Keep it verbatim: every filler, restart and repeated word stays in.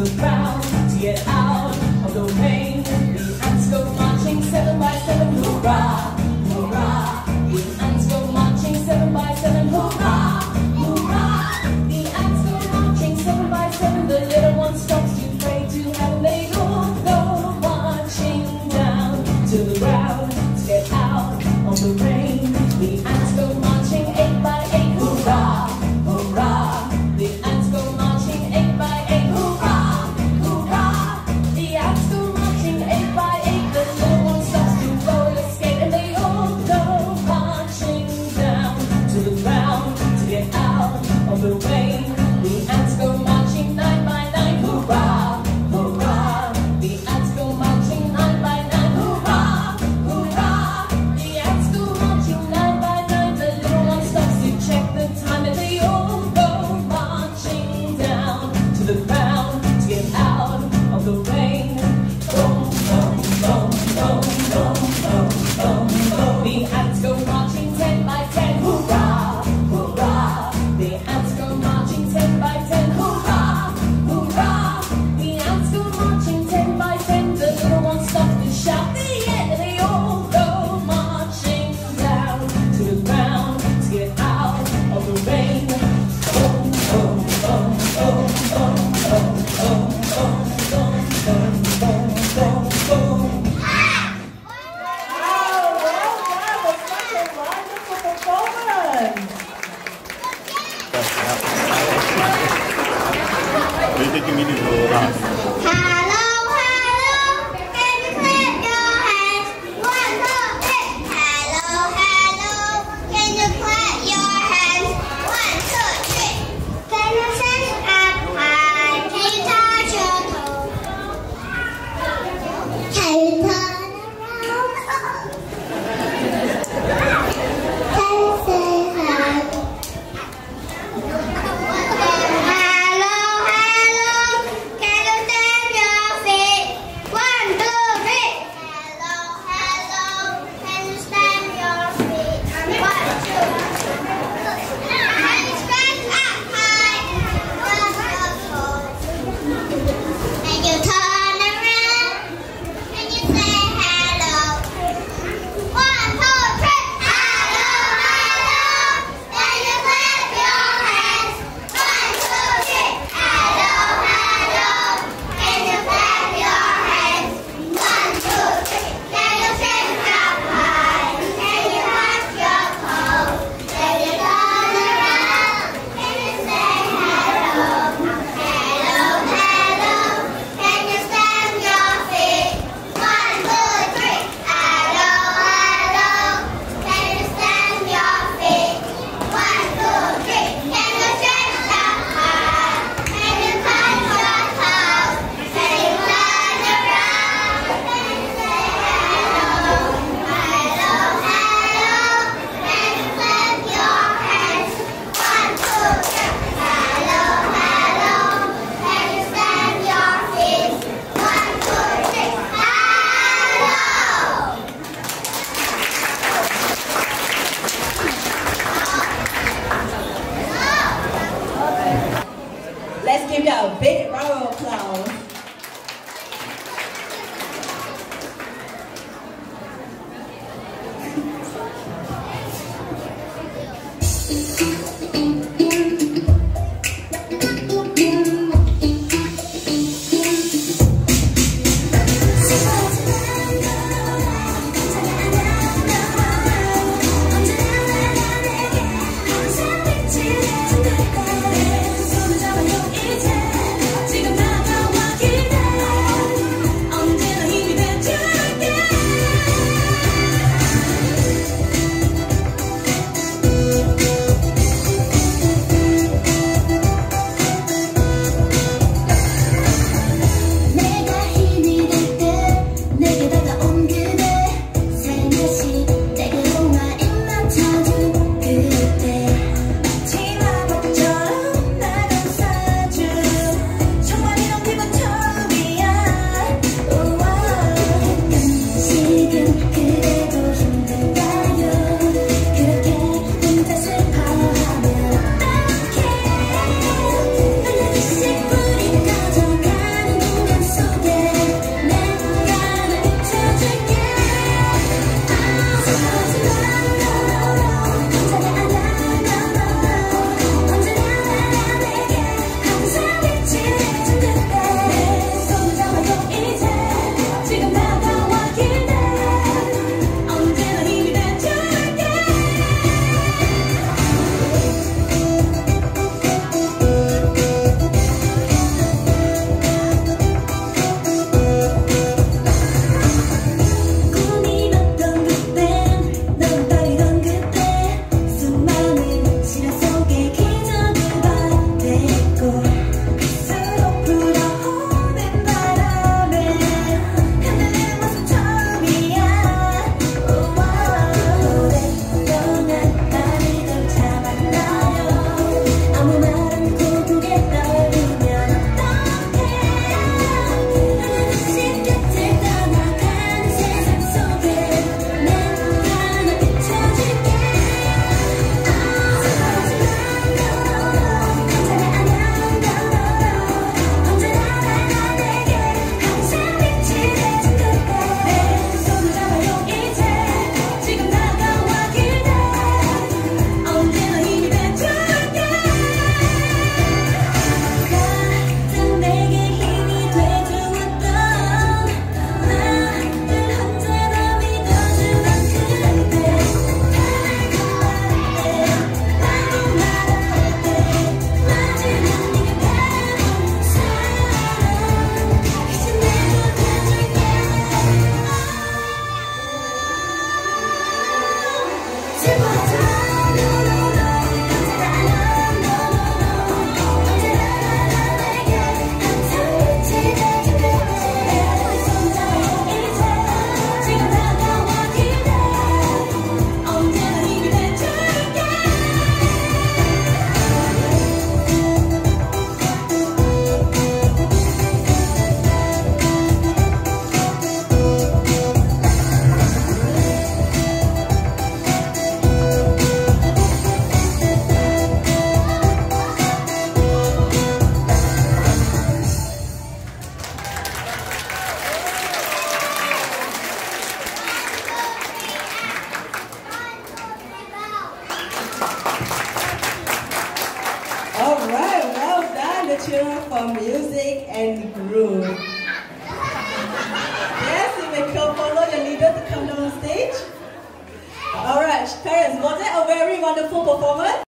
the ground to get out of the rain. The ants go marching seven by seven, hurrah, hurrah. The ants go marching seven by seven, hurrah, hurrah. The ants go marching seven by seven. The little one stops to pray to heaven. They all go marching down to the ground to get out of the rain. The ants go marching eight by eight, hurrah, hurrah. The ants go marching eight by eight, hurrah, hurrah. The ants go marching eight by eight. The little one stops to roller skate, and they all go marching down to the ground to get out of the rain. The ants go marching nine by nine, hurrah, hurrah. The ants go marching nine by nine, hurrah, hurrah. The ants go marching nine by nine. The little one stops to check the time, and they all go marching down to the ground to get out of the rain. Boom, boom, boom, boom, boom, boom, boom, boom. The ants go marching ten by ten, hurrah, hurrah. The ants go marching ten by ten, hurrah, hurrah. The ants go marching ten by ten. The little one stops to shout the end, and they all go marching down to the ground to get out of the rain. Boom, boom, boom, boom, boom, boom, boom, boom, boom, boom, boom, boom, boom. Wow, well done. That's such a wonderful performance. We're taking meetings for us. Hello, hello, can you clap your hands? One, two, three. Hello, hello, can you clap your hands? One, two, three. Can you stand up high? Can you touch your toes? Can you turn around? Can you say hi? Hello, hello, can you stand the children for music and groove. Yes, you may come follow your leader to come down on stage. Alright, parents, was that a very wonderful performance?